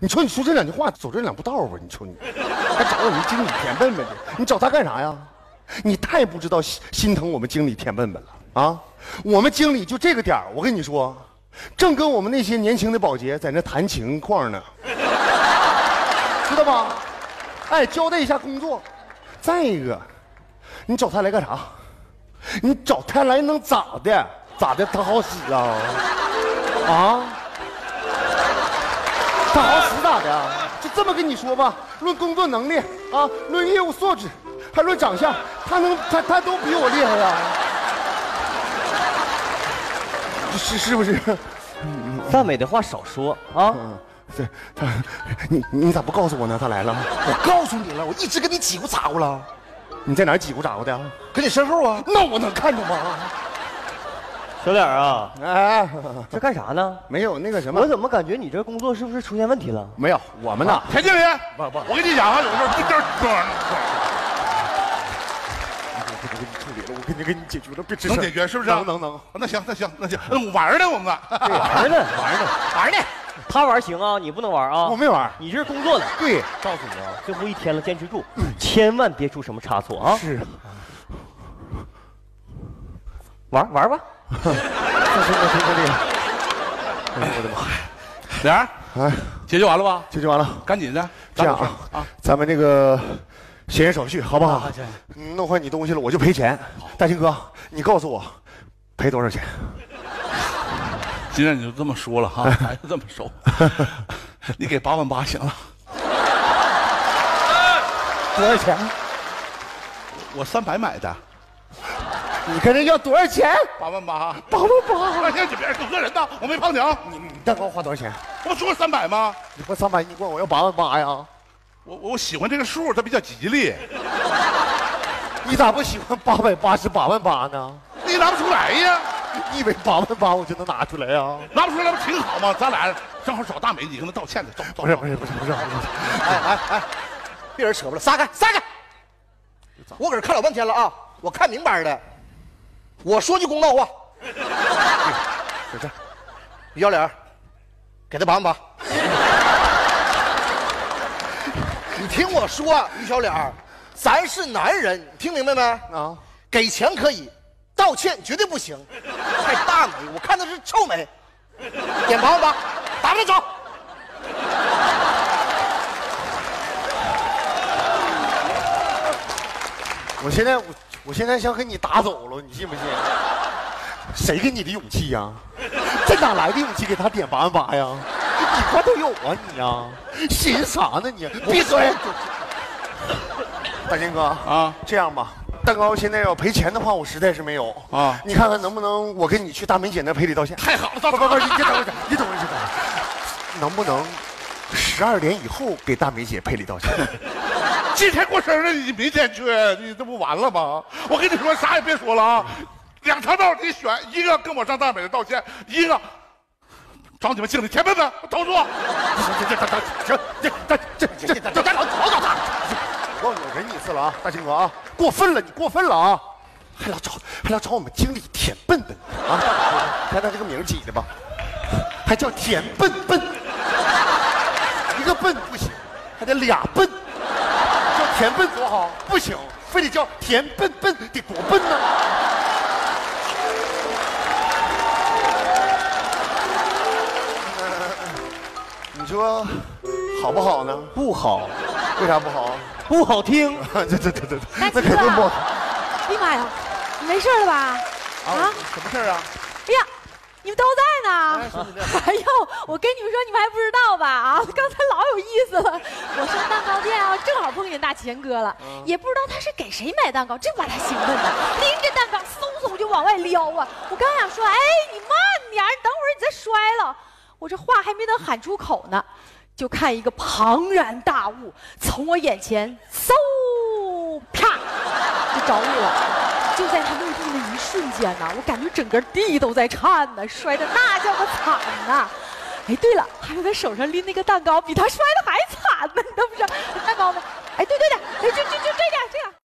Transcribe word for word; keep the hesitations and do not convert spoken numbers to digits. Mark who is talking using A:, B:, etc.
A: 你瞅你说这两句话，走这两步道吧？你瞅你，还找我们经理田笨笨去？你找他干啥呀？你太不知道心心疼我们经理田笨笨了啊！我们经理就这个点儿，我跟你说，正跟我们那些年轻的保洁在那谈情况呢，知道吧？哎，交代一下工作。再一个，你找他来干啥？你找他来能咋的？咋的？他好使啊？啊？他好使咋的？就这么跟你说吧，论工作能力啊，论业务素质，还论长相，他能他他都比我厉害呀、啊，是是不是？
B: 赞美的话少说啊。
A: 嗯，对，他，你你咋不告诉我呢？他来了，
C: 我告诉你了，我一直跟你挤咕咋咕了。
A: 你在哪儿挤咕咋咕的？
C: 跟你身后啊。
A: 那我能看着吗？
B: 小脸啊，
A: 哎，
B: 这干啥呢？
A: 没有那个什么，
B: 我怎么感觉你这工作是不是出现问题了？
A: 没有，我们呢？
D: 田经理，
A: 不不，
D: 我跟你讲啊，有事儿这这
A: 我给你处理了，我给你给你解决了，别吱
D: 能解决是不是？
A: 能能能。
D: 那行那行那行，嗯，玩呢我们。
B: 玩呢，
A: 玩呢，
C: 玩呢。
B: 他玩行啊，你不能玩啊。
A: 我没玩，
B: 你这是工作的。
A: 对，
B: 告诉你啊，最后一天了，坚持住，千万别出什么差错啊。
A: 是。
B: 玩玩吧。
A: 这是我听这里。哎呦我的妈！
D: 脸儿，
A: 哎，
D: 解决完了吧？
A: 解决完了，
D: 赶紧的，
A: 这样啊啊，咱们这个协议手续好不好？嗯，弄坏你东西了我就赔钱。大兴哥，你告诉我赔多少钱？
D: 既然你就这么说了哈，还是这么收，你给八万八行了。
A: 多少钱？
D: 我三百买的。
A: 你跟人要多少钱？
D: 八万八。
A: 八万八。
D: 那行，你别给我讹人呐，我没碰你啊。
A: 你你蛋糕花多少钱？
D: 我说三百吗？
A: 你花三百，你管我要八万八呀？
D: 我我喜欢这个数，它比较吉利。
A: 你咋不喜欢八百八十八万八呢？
D: 你拿不出来呀？
A: 你以为八万八我就能拿出来呀？
D: 拿不出来不挺好吗？咱俩正好找大美，你跟他道歉去，走走。
A: 不是不是不是不是不是，
C: 哎哎哎，别人扯不了，撒开撒开！我搁这看老半天了啊，我看明白了。我说句公道话，
A: 就这，
C: 于小脸，给他八万八。你听我说，于小脸，咱是男人，你听明白没？
A: 啊，
C: 给钱可以，道歉绝对不行。还大美，我看的是臭美。点八万八，打发他走。
A: 我现在我我现在想给你打走了，你信不信？谁给你的勇气呀？这哪来的勇气给他点八万八呀？你块都有啊你呀？寻啥呢你？闭嘴！大金哥
D: 啊，
A: 这样吧，蛋糕现在要赔钱的话，我实在是没有
D: 啊。
A: 你看看能不能我跟你去大梅姐那赔礼道歉？
D: 太好了，走
A: 不不不，你等会儿，你等会儿，你等会儿，能不能十二点以后给大梅姐赔礼道歉？
D: 今天过生日，你明天去，你这不完了吗？我跟你说，啥也别说了啊，两条道你选，一个跟我上大美的道歉，一个找你们经理田笨笨投诉。
A: 这这这这这这这这这这老吵吵他！我告诉你，我忍你一次了啊，大金哥啊，过分了，你过分了啊！还老找还老找我们经理田笨笨啊！看他这个名起的吧，还叫田笨笨，一个笨不行，还得俩笨。叫田笨多好，不行，非得叫田笨笨，得多笨呢！你说好不好呢？
B: 不好，
A: 为啥不好？
B: 不好听。
A: 这这这这，
E: 大
A: 那肯定不好。
E: 哎呀妈呀，你没事了吧？
A: 啊？什么事啊？
E: 哎呀，你们都在呢。哎呦，我跟你们说，你们还不知道吧？啊，刚才老有意思了。我上蛋糕店啊，正好碰见大钱哥了，也不知道他是给谁买蛋糕，这把他兴奋的，拎着蛋糕嗖嗖就往外撩啊！我刚想说，哎，你慢点，你等会儿你再摔了。我这话还没等喊出口呢，就看一个庞然大物从我眼前嗖啪就着陆了。就在他落地的一瞬间呢，我感觉整个地都在颤呢，摔得那叫个惨呐！哎，对了，还有他手上拎那个蛋糕，比他摔的还惨呢，你都不知道蛋糕呢？哎，对对对，哎，就就就这样这样。